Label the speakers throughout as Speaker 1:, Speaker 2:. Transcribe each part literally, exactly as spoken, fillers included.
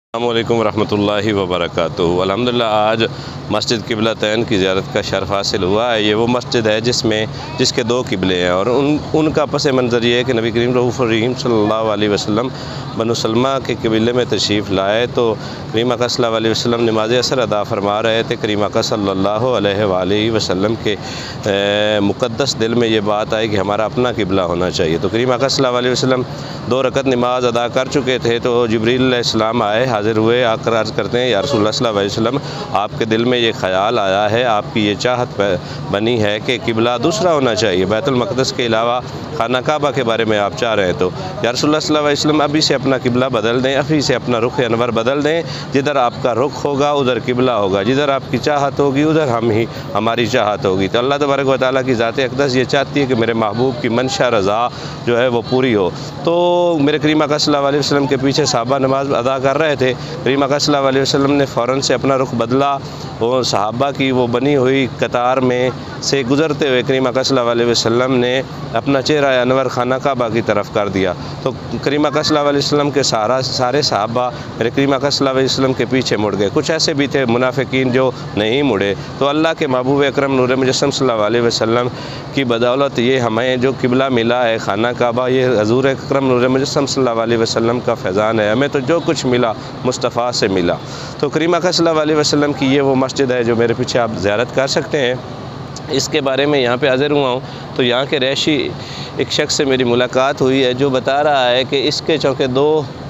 Speaker 1: अस्सलामुअलैकुम रहमतुल्लाहि व बरकातुहू। अल्हम्दुलिल्लाह आज मस्जिद क़िबलतैन की ज़ियारत का शर्फ़ हासिल हुआ है। ये वो मस्जिद है जिसमें जिसके दो क़िबले हैं और उन उनका पस मंज़र ये है कि नबी करीम रऊफ़ुर रहीम सल्लल्लाहु अलैहि वसल्लम बनु सलमा के क़िबले में तशरीफ़ लाए तो करीम आका सल्लल्लाहु अलैहि वसल्लम नमाज़ असर अदा फरमा रहे थे। करीम आका सल्लल्लाहु अलैहि वसल्लम के मुक़द्दस दिल में ये बात आई कि हमारा अपना क़िबला होना चाहिए। तो करीम आका सल्लल्लाहु अलैहि वसल्लम दो रकत नमाज अदा कर चुके थे तो जिब्रील अलैहिस्सलाम आए, हाज़िर हुए, आकर अर्ज़ करते हैं या रसूलुल्लाह सल्लल्लाहु अलैहि वसल्लम आपके दिल में ये ख़याल आया है, आपकी ये चाहत बनी है कि क़िबला दूसरा होना चाहिए, बैतुल मक़दस के अलावा खाना काबा के बारे में आप चाह रहे हैं। तो या रसूलुल्लाह सल्लल्लाहु अलैहि वसल्लम अभी से अपना क़िबला बदल दें, अभी से अपना रुख़ अनवर बदल दें। जिधर आपका रुख़ होगा उधर क़िबला होगा, जिधर आपकी चाहत होगी उधर हम ही हमारी चाहत होगी। तो अल्लाह तबारक व तआला की ज़ात अक़दस ये चाहती है कि मेरे महबूब की मंशा रज़ा जो है वो पूरी हो। तो मेरे करीम आका सल्लल्लाहु अलैहि वसल्लम के पीछे सहाबा नमाज़ अदा कर रहे थे। करीम आका सल्लल्लाहु अलैहि वसल्लम ने फ़ौरन से अपना रुख़ बदला, वो सहाबा की वो बनी हुई कतार में से गुज़रते हुए करीम आका सल्लल्लाहु अलैहि वसल्लम ने अपना चेहरा अनवर खाना काबा की तरफ कर दिया। तो करीम आका सल्लल्लाहु अलैहि वसल्लम के सारा सारे सहाबा मेरे करीम आका सल्लल्लाहु अलैहि वसल्लम के पीछे मुड़ गए। कुछ ऐसे भी थे मुनाफिकीन जो नहीं मुड़े। तो अल्लाह के महबूब अकरम नूर मुजस्सम सल्लल्लाहु अलैहि वसल्लम की बदौलत ये हमें जो क़िबला मिला है खाना काबा, ये हज़ूर अकरम नूर मुजस्सम सल्लल्लाहु अलैहि वसल्लम का फैज़ान है। हमें तो जो कुछ मिला मुस्तफ़ा से मिला। तो करीम आका सल्लल्लाहु अलैहि वसल्लम की ये वो मस्जिद है जो मेरे पीछे आप ज़ियारत कर सकते हैं। इसके बारे में यहाँ पे हाज़िर हुआ हूँ तो यहाँ के रहशी एक शख्स से मेरी मुलाकात हुई है जो बता रहा है कि इसके चौके दो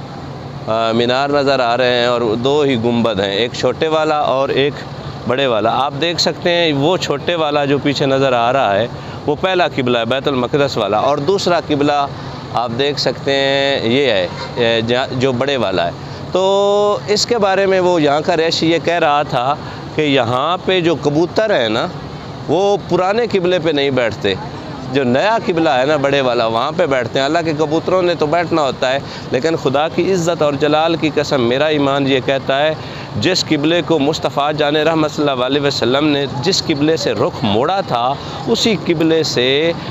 Speaker 1: मीनार नज़र आ रहे हैं और दो ही गुंबद हैं, एक छोटे वाला और एक बड़े वाला। आप देख सकते हैं वो छोटे वाला जो पीछे नज़र आ रहा है वो पहला क़िबला है बैतुल मक़दस वाला, और दूसरा क़िबला आप देख सकते हैं ये है जो बड़े वाला है। तो इसके बारे में वो यहाँ का रहशी ये कह रहा था कि यहाँ पे जो कबूतर है ना वो पुराने क़िबले पे नहीं बैठते, जो नया क़िबला है ना बड़े वाला वहाँ पे बैठते हैं। हालांकि कबूतरों ने तो बैठना होता है, लेकिन खुदा की इज़्ज़त और जलाल की कसम मेरा ईमान ये कहता है जिस क़िबले को मुस्तफ़ा जाने रहमत सल्लल्लाहु अलैहि वसल्लम ने जिस क़िबले से रुख़ मोड़ा था उसी क़िबले से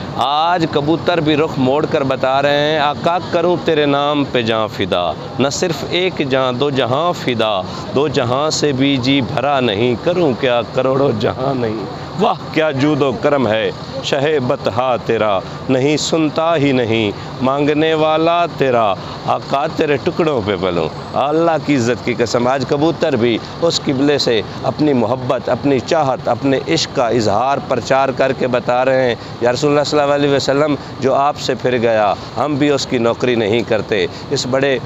Speaker 1: आज कबूतर भी रुख़ मोड़ कर बता रहे हैं आका करूँ तेरे नाम पे जाँ फ़िदा, न सिर्फ़ एक जाँ दो जहाँ फ़िदा, दो जहाँ से भी जी भरा नहीं, करूँ क्या करोड़ों जहाँ नहीं। वाह क्या जूदो करम है शहे बतहा तेरा, नहीं सुनता ही नहीं मांगने वाला तेरा, आका तेरे टुकड़ों पे पलूँ। अल्लाह की इज़्ज़त की कसम आज कबूतर भी उस क़िबले से अपनी मोहब्बत, अपनी चाहत, अपने इश्क़ का इजहार प्रचार करके बता रहे हैं या रसूलुल्लाह सल्लल्लाहु अलैहि वसल्लम जो आपसे फिर गया हम भी उसकी नौकरी नहीं करते। इस बड़े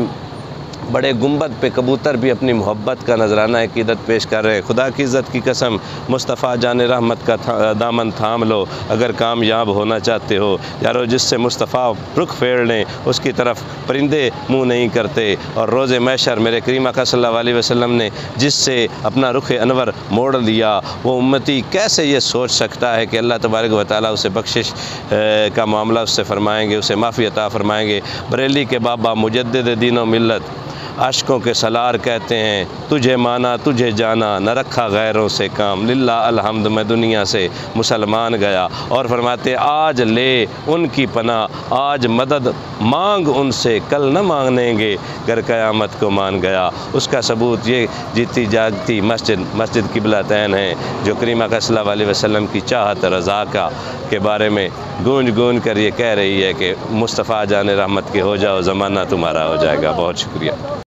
Speaker 1: बड़े गुंबद पे कबूतर भी अपनी मोहब्बत का नजराना अक़ीदत पेश कर रहे हैं। खुदा की इज़्ज़त की कसम मुस्तफ़ा जान रहमत का था, दामन थाम लो अगर कामयाब होना चाहते हो यारो। जिससे मुस्तफ़ा रुख फेर लें उसकी तरफ परिंदे मुँह नहीं करते। और रोज़े महशर मेरे करीम आका सल्लल्लाहु अलैहि वसल्लम ने जिससे अपना रुख अनवर मोड़ लिया वो उम्मती कैसे ये सोच सकता है कि अल्लाह तबारक व तआला उसे बख्शिश का मामला उससे फ़रमाएँगे, उसे माफ़ी अता फ़रमाएँगे। बरेली के बाबा मुजद्दिद दीन व मिल्लत अश्कों के सलार कहते हैं तुझे माना तुझे जाना न रखा गैरों से काम, लिल्ला अलहम्द मैं दुनिया से मुसलमान गया। और फरमाते आज ले उनकी पनाह आज मदद मांग उनसे कल न मांगेंगे गर क़यामत को मान गया। उसका सबूत ये जीती जागती मस्जिद मस्जिद क़िबलतैन है जो करीम आका सल्लल्लाहु अलैहि वसल्लम की चाहत रज़ा का के बारे में गूंज गूंज कर ये कह रही है कि मुस्तफ़ा जाने रहमत के हो जाओ ज़माना तुम्हारा हो जाएगा। बहुत शुक्रिया।